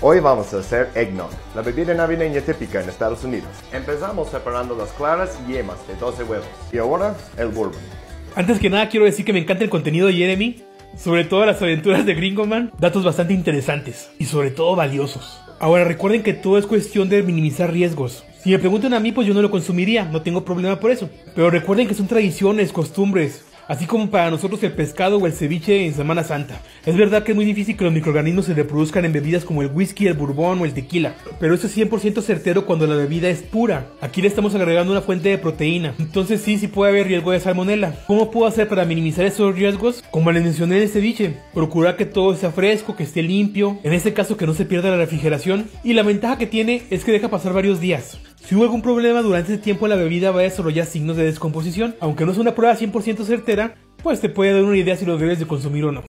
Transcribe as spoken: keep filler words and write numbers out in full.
Hoy vamos a hacer eggnog, la bebida navideña típica en Estados Unidos. Empezamos separando las claras y yemas de doce huevos. Y ahora, el bourbon. Antes que nada quiero decir que me encanta el contenido de Jeremy, sobre todo las aventuras de Gringo Man, datos bastante interesantes y sobre todo valiosos. Ahora recuerden que todo es cuestión de minimizar riesgos. Si me preguntan a mí, pues yo no lo consumiría, no tengo problema por eso. Pero recuerden que son tradiciones, costumbres, así como para nosotros el pescado o el ceviche en Semana Santa. Es verdad que es muy difícil que los microorganismos se reproduzcan en bebidas como el whisky, el bourbon o el tequila, pero eso es cien por ciento certero cuando la bebida es pura. Aquí le estamos agregando una fuente de proteína, entonces sí, sí puede haber riesgo de salmonela. ¿Cómo puedo hacer para minimizar esos riesgos? Como les mencioné en el ceviche, procurar que todo sea fresco, que esté limpio, en este caso que no se pierda la refrigeración, y la ventaja que tiene es que deja pasar varios días. Si hubo algún problema durante ese tiempo, la bebida va a desarrollar signos de descomposición. Aunque no es una prueba cien por ciento certera, pues te puede dar una idea si lo debes de consumir o no.